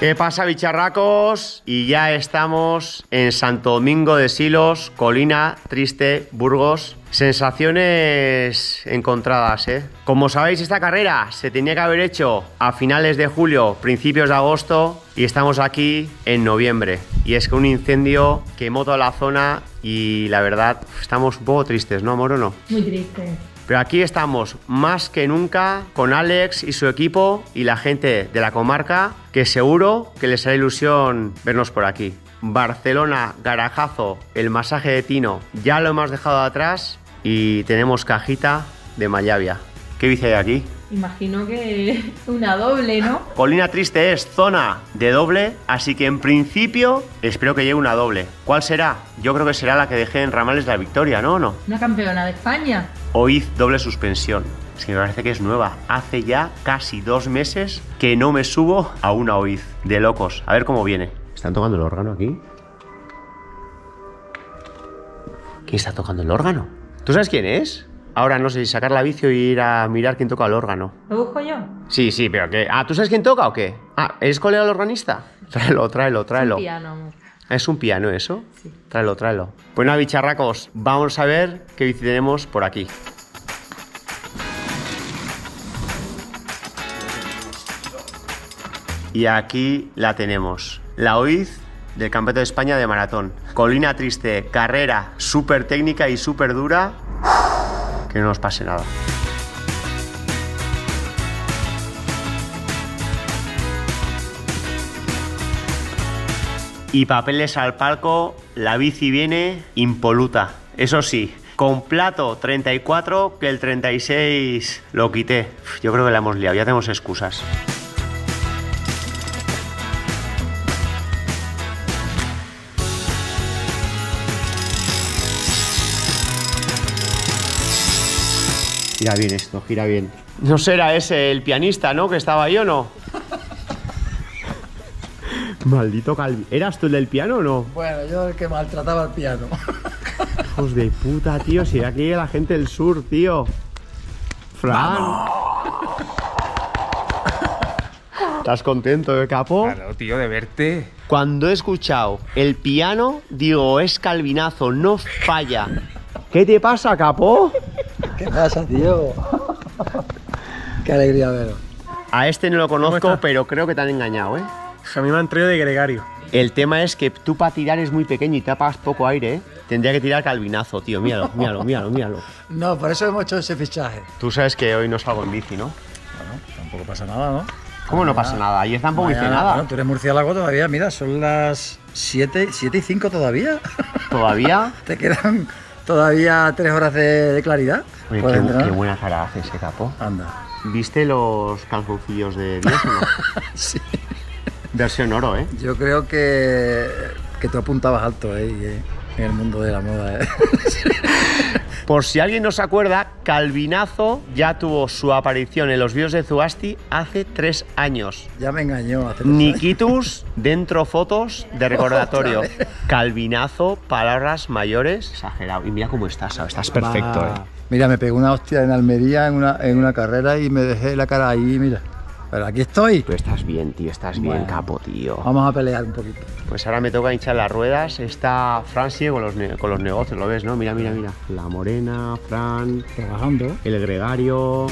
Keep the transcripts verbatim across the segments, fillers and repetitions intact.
¿Qué pasa, bicharracos? Y ya estamos en Santo Domingo de Silos, Colina Triste, Burgos. Sensaciones encontradas, ¿eh? Como sabéis, esta carrera se tenía que haber hecho a finales de julio, principios de agosto, y estamos aquí en noviembre. Y es que un incendio quemó toda la zona y la verdad estamos un poco tristes, ¿no, amor, o no? Muy triste. Pero aquí estamos más que nunca con Alex y su equipo y la gente de la comarca, que seguro que les hará ilusión vernos por aquí. Barcelona, garajazo, el masaje de Tino, ya lo hemos dejado atrás y tenemos cajita de Mallavia. ¿Qué bici hay aquí? Imagino que una doble, ¿no? Colina Triste es zona de doble, así que en principio espero que llegue una doble. ¿Cuál será? Yo creo que será la que dejé en Ramales de la Victoria, ¿no? ¿O no? Una campeona de España. Oiz doble suspensión. Es que me parece que es nueva. Hace ya casi dos meses que no me subo a una Oiz. De locos. A ver cómo viene. ¿Están tocando el órgano aquí? ¿Quién está tocando el órgano? ¿Tú sabes quién es? Ahora no sé si sacar la bici o ir a mirar quién toca el órgano. ¿Lo busco yo? Sí, sí, pero ¿qué? Ah, ¿tú sabes quién toca o qué? Ah, ¿eres colega del organista? Tráelo, tráelo, tráelo. Es un piano, amor. ¿Es un piano eso? Sí. Tráelo, tráelo. Pues nada, bicharracos, vamos a ver qué bici tenemos por aquí. Y aquí la tenemos. La Oiz del Campeonato de España de Maratón. Colina Triste, carrera súper técnica y súper dura. Que no nos pase nada. Y papeles al palco, la bici viene impoluta. Eso sí, con plato treinta y cuatro, que el treinta y seis lo quité. Yo creo que la hemos liado, ya tenemos excusas. Gira bien esto, gira bien. No será ese el pianista, ¿no? Que estaba ahí, ¿o no? Maldito Calvi. ¿Eras tú el del piano o no? Bueno, yo el que maltrataba el piano. Hijos de puta, tío. Si aquí la gente del sur, tío. Fran. ¿Estás contento, eh, capo? Claro, tío, de verte. Cuando he escuchado el piano, digo, es Calvinazo, no falla. ¿Qué te pasa, capo? ¿Qué pasa, tío? Qué alegría veros. A este no lo conozco, estás? pero creo que te han engañado, ¿eh? A mí me han traído de Gregario. El tema es que tú para tirar es muy pequeño y te apagas poco aire, ¿eh? Tendría que tirar Calvinazo, tío. Míralo, míralo, míralo, míralo. No, por eso hemos hecho ese fichaje. Tú sabes que hoy no salgo en bici, ¿no? Bueno, tampoco pasa nada, ¿no? ¿Cómo no pasa nada? Ayer tampoco hice nada. Bueno, tú eres murciélago todavía, mira, son las siete y cinco todavía. ¿Todavía? ¿Te quedan todavía tres horas de, de claridad? Oye, ¿Puedes qué, entrar? qué buena cara hace ese capo. Anda. ¿Viste los calzoncillos de Dios o no? Sí. Versión oro, ¿eh? Yo creo que, que tú apuntabas alto, ¿eh? Y, eh, en el mundo de la moda, ¿eh? Por si alguien no se acuerda, Calvinazo ya tuvo su aparición en los vídeos de Zugasti hace tres años. Ya me engañó hace tres años. Nikitus, dentro fotos de recordatorio. Otra vez. Calvinazo, palabras mayores. Exagerado. Y mira cómo estás, ¿sabes? Estás perfecto, Va. ¿eh? Mira, me pegó una hostia en Almería en una, en una carrera y me dejé la cara ahí, mira. Pero aquí estoy. Tú estás bien, tío, estás bien, Bueno. capo, tío. Vamos a pelear un poquito. Pues ahora me toca hinchar las ruedas. Está Fran sigue con los, ne- con los negocios, ¿lo ves, no? Mira, mira, mira. La Morena, Fran, Trabajando. el Gregario.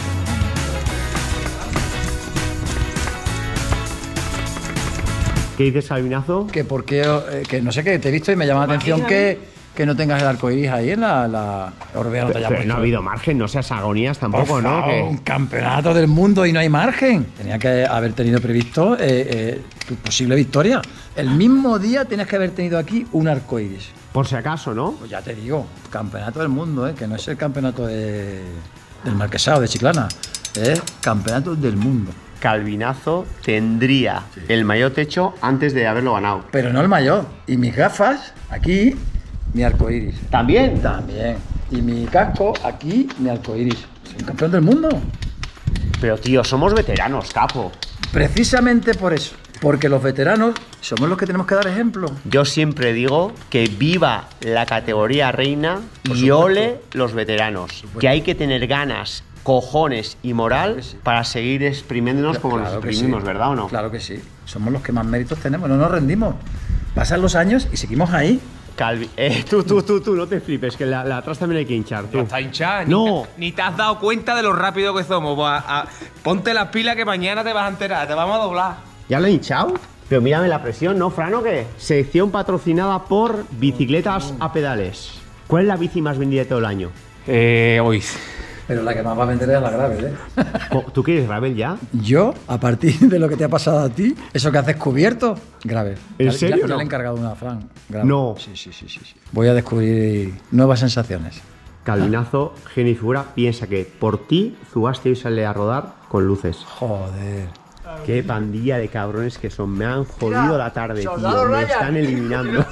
¿Qué dices, Calvinazo? Que porque, eh, que no sé qué, te he visto y me llama la atención que, que no tengas el arco iris ahí en la... la Orbea no te haya Pero puesto. no ha habido margen, no seas agonías Por tampoco, ¿no? favor, Que- un campeonato del mundo y no hay margen. Tenía que haber tenido previsto eh, eh, tu posible victoria. El mismo día tienes que haber tenido aquí un arco iris. Por si acaso, ¿no? Pues ya te digo, campeonato del mundo, ¿eh? Que no es el campeonato de, del Marquesado, de Chiclana. Es campeonato del mundo. Calvinazo tendría el mayor techo antes de haberlo ganado. Pero no el mayor. Y mis gafas, aquí, mi arco iris. ¿También? También. Y mi casco, aquí, mi arco iris. Soy un campeón del mundo. Pero tío, somos veteranos, capo. Precisamente por eso. Porque los veteranos somos los que tenemos que dar ejemplo. Yo siempre digo que viva la categoría reina Por y supuesto. ole los veteranos. Que hay que tener ganas cojones y moral Claro que sí. para seguir exprimiéndonos como Claro nos que exprimimos, sí. ¿verdad o no? Claro que sí. Somos los que más méritos tenemos, no nos rendimos. Pasan los años y seguimos ahí. Calvi, eh, tú, tú, tú, tú, no te flipes, que la, la atrás también hay que hinchar, tú. Ya está hinchada. No. Ni, te- ni te has dado cuenta de lo rápido que somos. Pues, a- a- ponte las pilas que mañana te vas a enterar. Te vamos a doblar. ¿Ya lo he hinchado? Pero mírame la presión, ¿no, Fran, o qué? Sección patrocinada por Bicicletas a Pedales. ¿Cuál es la bici más vendida de todo el año? Eh, hoy. Pero la que más va a vender es la Gravel, ¿eh? Co- ¿Tú quieres Gravel ya? Yo, a partir de lo que te ha pasado a ti, eso que haces cubierto, Gravel. ¿En Ya- serio, Ya, ya no? le he encargado una a Fran. Gravel. No. Sí, sí, sí, sí, sí. Voy a descubrir nuevas sensaciones. Calvinazo, genio y figura, piensa que por ti Zugasti hoy sale a rodar con luces. Joder. Qué pandilla de cabrones que son. Me han jodido la tarde, tío. Me están eliminando.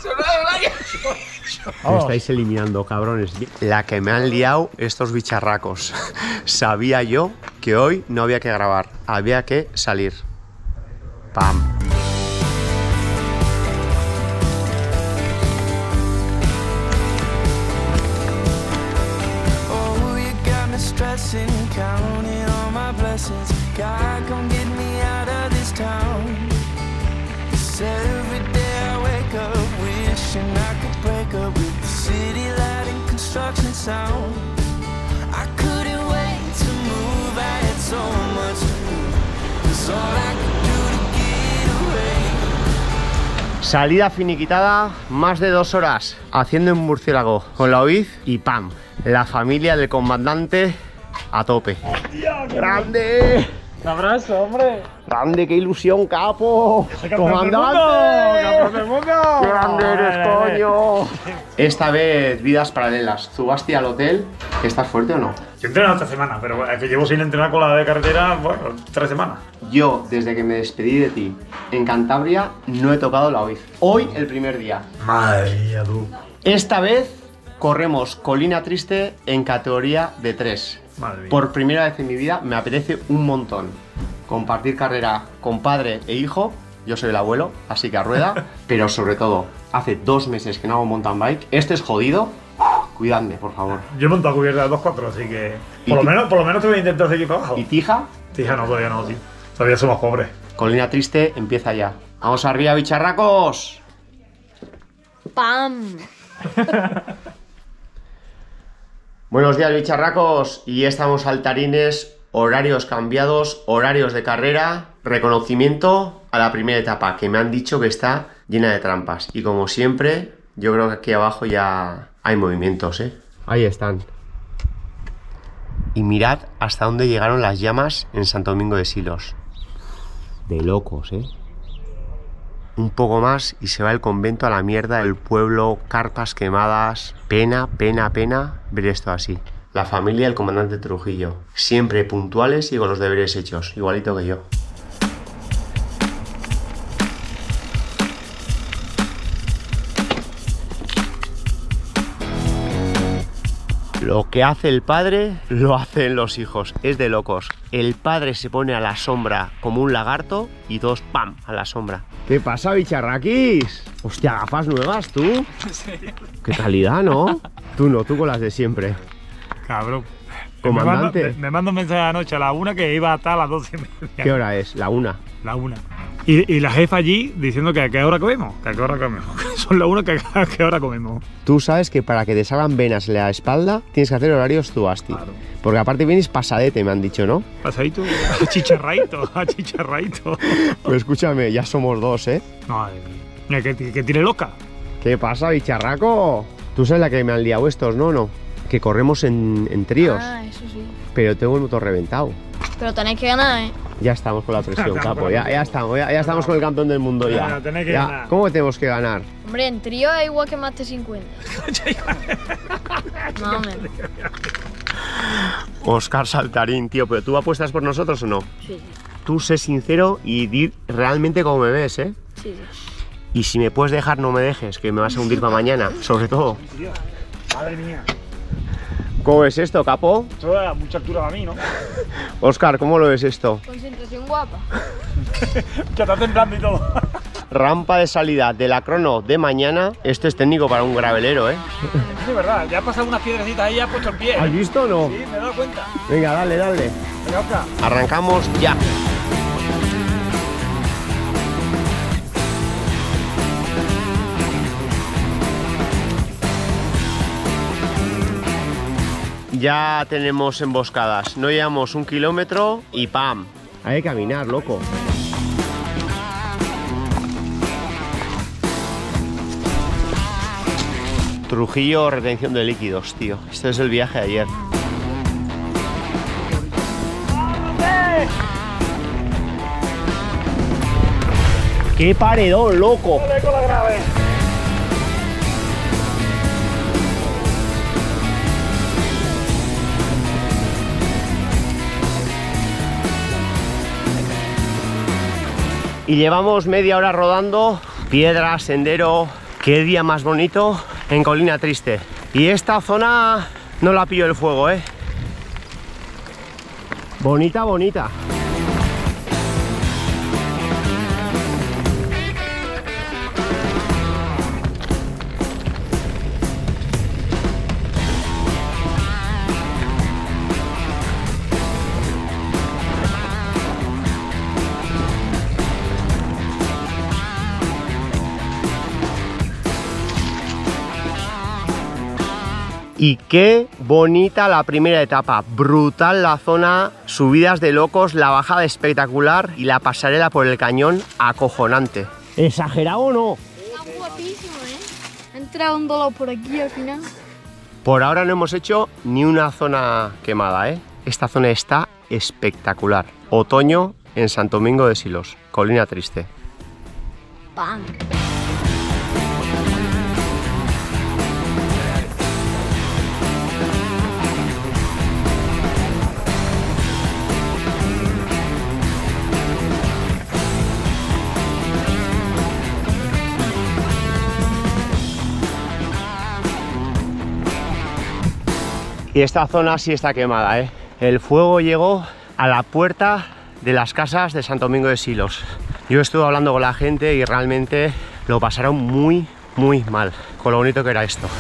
Me estáis eliminando, cabrones. La que me han liado estos bicharracos. Sabía yo que hoy no había que grabar. Había que salir. Pam. Oh, you got me stressing, counting all my blessings. God, come get me out of this town. 'Cause every day I wake up wishing I could break up with the city light and construction sound. I couldn't wait to move, I had so much to do. 'Cause all I could do to get away. Salida finiquitada, más de dos horas haciendo un murciélago con la O I Z y ¡pam! La familia del comandante a tope. ¡Grande! Un abrazo, hombre. ¡Grande, qué ilusión, capo! ¡Comandante! ¡Campeón del mundo! ¡Qué grande eres, Vale, vale. coño! Esta vez vidas paralelas. ¿Zubasti al hotel? ¿Estás fuerte o no? Yo he entrenado esta semana, pero es que llevo sin entrenar con la de carretera, bueno, tres semanas. Yo, desde que me despedí de ti en Cantabria, no he tocado la O I Z. Hoy, el primer día. Madre mía, tú. Esta vez corremos Colina Triste en categoría de tres. Madre mía. Por primera vez en mi vida me apetece un montón compartir carrera con padre e hijo. Yo soy el abuelo, así que a rueda. Pero sobre todo, hace dos meses que no hago mountain bike. Este es jodido. Cuidadme, por favor. Yo he montado cubierta de dos cuatro, así que. ¿Y Por lo ti- menos, por lo menos te voy a intentar seguir para abajo. ¿Y Tija? Tija, no, todavía no, tío. Todavía somos pobres. Colina Triste empieza ya. ¡Vamos arriba, bicharracos! ¡Pam! Buenos días, bicharracos. Y estamos saltarines, horarios cambiados, horarios de carrera, reconocimiento a la primera etapa, que me han dicho que está llena de trampas. Y como siempre, yo creo que aquí abajo ya hay movimientos, ¿eh? Ahí están. Y mirad hasta dónde llegaron las llamas en Santo Domingo de Silos. De locos, ¿eh? Un poco más y se va el convento a la mierda, el pueblo, carpas quemadas. Pena, pena, pena ver esto así. La familia del comandante Trujillo, siempre puntuales y con los deberes hechos, igualito que yo. Lo que hace el padre, lo hacen los hijos. Es de locos. El padre se pone a la sombra como un lagarto y todos ¡pam! A la sombra. ¿Qué pasa, bicharraquis? Hostia, gafas nuevas, ¿tú? Qué calidad, ¿no? Tú no, tú con las de siempre. Cabrón. Comandante. Me manda, me, me manda un mensaje anoche a la una que iba a estar a las doce y media. ¿Qué hora es? La una. La una. Y, y la jefa allí diciendo que a qué hora comemos. Que a qué hora comemos. Son la una que a qué hora comemos. Tú sabes que para que te salgan venas en la espalda tienes que hacer horarios Zubasti. Claro. Porque aparte vienes pasadete, me han dicho, ¿no? Pasadito, achicharradito, achicharradito. Pues escúchame, ya somos dos, ¿eh? Madre mía. Que, que, que tire loca. ¿Qué pasa, bicharraco? Tú sabes la que me han liado estos, ¿no? ¿No? Que corremos en, en tríos. Ah, eso sí. Pero tengo el motor reventado. Pero tenéis que ganar, ¿eh? Ya estamos con la presión, capo. Ya, ya estamos, ya, ya estamos con el campeón del mundo ya. Bueno, tenéis que Ya. ganar. ¿Cómo tenemos que ganar? Hombre, en trío es igual que más de cincuenta. Más o menos. Oscar Saltarín, tío, pero ¿tú apuestas por nosotros o no? Sí, sí. Tú sé sincero y di realmente como me ves, ¿eh? Sí, sí. Y si me puedes dejar, no me dejes, que me vas a hundir para mañana, sobre todo. Madre mía. ¿Cómo ves esto, capo? Esto da mucha altura para mí, ¿no? Oscar, ¿cómo lo ves esto? Concentración guapa. Que está temblando y todo. rampa de salida de la crono de mañana. Esto es técnico para un gravelero, ¿eh? Sí, verdad, ya ha pasado unas piedrecitas ahí y ya ha puesto el pie. ¿Has visto o no? Sí, me he dado cuenta. Venga, dale, dale. Venga, Oscar. Arrancamos ya. Ya tenemos emboscadas. No llevamos un kilómetro y ¡pam! Hay que caminar, loco. Trujillo, retención de líquidos, tío. Este es el viaje de ayer. ¡Qué paredón, loco! Y llevamos media hora rodando, piedra, sendero. Qué día más bonito en Colina Triste. Y esta zona no la pillo el fuego, ¿eh? Bonita, bonita. Y qué bonita la primera etapa, brutal la zona, subidas de locos, la bajada espectacular y la pasarela por el cañón acojonante. ¿Exagerado o no? Está guapísimo, ¿eh? Ha entrado un dolor por aquí al final. Por ahora no hemos hecho ni una zona quemada, ¿eh? Esta zona está espectacular. Otoño en Santo Domingo de Silos, Colina Triste. ¡Pam! Y esta zona sí está quemada, ¿eh? El fuego llegó a la puerta de las casas de Santo Domingo de Silos. Yo estuve hablando con la gente y realmente lo pasaron muy, muy mal con lo bonito que era esto.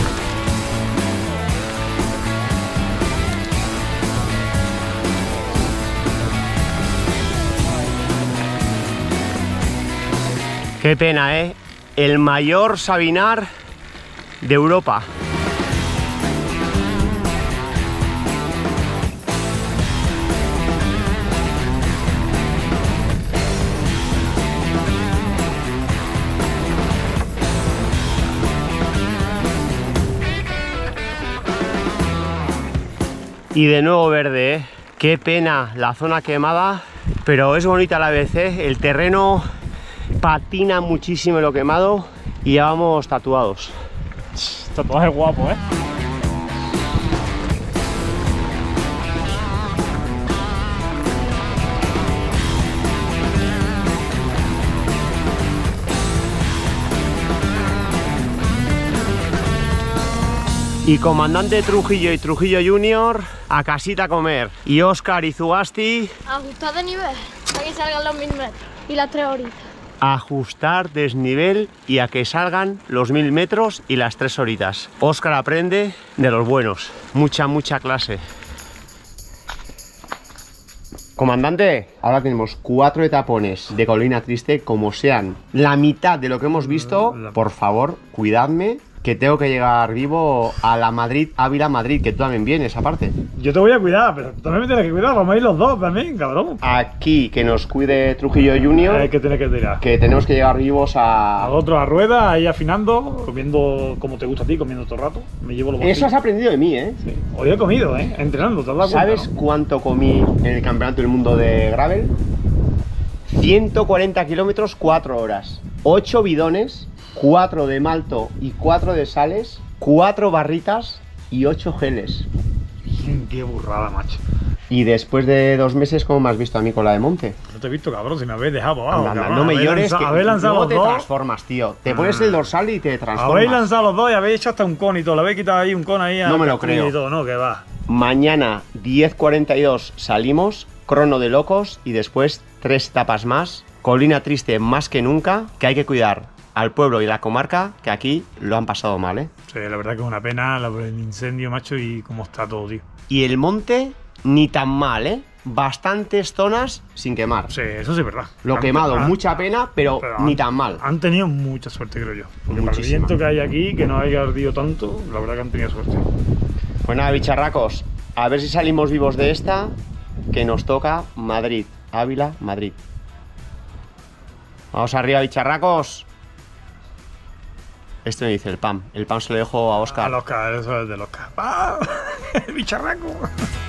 Qué pena, ¿eh? El mayor Sabinar de Europa. Y de nuevo verde, ¿eh? Qué pena la zona quemada, pero es bonita a la vez, ¿eh? El terreno patina muchísimo lo quemado y ya vamos tatuados. Tatuaje guapo, ¿eh? Y comandante Trujillo y Trujillo Junior a casita a comer. Y Óscar y Zugasti Ajustar de nivel para que salgan los mil metros y las tres horitas. a ajustar desnivel y a que salgan los mil metros y las tres horitas. Óscar aprende de los buenos. Mucha, mucha clase. Comandante, ahora tenemos cuatro etapones de Colina Triste, como sean la mitad de lo que hemos visto. Por favor, cuidadme, que tengo que llegar vivo a la Madrid, Ávila, Madrid, que tú también vienes aparte. Yo te voy a cuidar, pero tú también me tienes que cuidar. Vamos a ir los dos también, cabrón. Aquí, que nos cuide Trujillo Junior, Hay que tener que tirar. que tenemos que llegar vivos A a... otro a rueda, ahí afinando, comiendo como te gusta a ti, comiendo todo el rato. Me llevo los Eso has aprendido de mí, ¿eh? Sí. Hoy he comido, ¿eh? Entrenando, ¿te has dado cuenta, ¿Sabes no? cuánto comí en el Campeonato del Mundo de Gravel? ciento cuarenta kilómetros, cuatro horas. ocho bidones, cuatro de malto y cuatro de sales, cuatro barritas y ocho geles. Qué burrada, macho. Y después de dos meses, ¿cómo me has visto a mí con la de monte? No te he visto, cabrón, si me habéis dejado abajo. Anda, anda, cabrón. no me Habéis llores, lanzado- que habéis lanzado luego los te dos. transformas, tío. Te pones el dorsal y te transformas. Habéis lanzado los dos y habéis hecho hasta un con y todo. Le habéis quitado ahí un con ahí a No me lo Castilla creo. y todo, no, que va. Mañana, diez cuarenta y dos, salimos, crono de locos y después tres etapas más Colina Triste más que nunca, que hay que cuidar al pueblo y la comarca, que aquí lo han pasado mal, ¿eh? Sí, la verdad que es una pena la- el incendio, macho, y cómo está todo, tío. Y el monte, ni tan mal, ¿eh? Bastantes zonas sin quemar. Sí, eso sí es verdad. Lo Han- quemado, han- mucha pena, pero, pero ni han- tan mal. Han tenido mucha suerte, creo yo. Porque para el Muchísima. viento que hay aquí, que no haya ardido tanto, la verdad que han tenido suerte. Pues nada, bicharracos, a ver si salimos vivos de esta, que nos toca Madrid, Ávila, Madrid. Vamos arriba, bicharracos. Este me dice el P A M. El P A M se lo dejo a Oscar. A los Oscar, eso es de los Oscar. ¡Ah! ¡El bicharraco!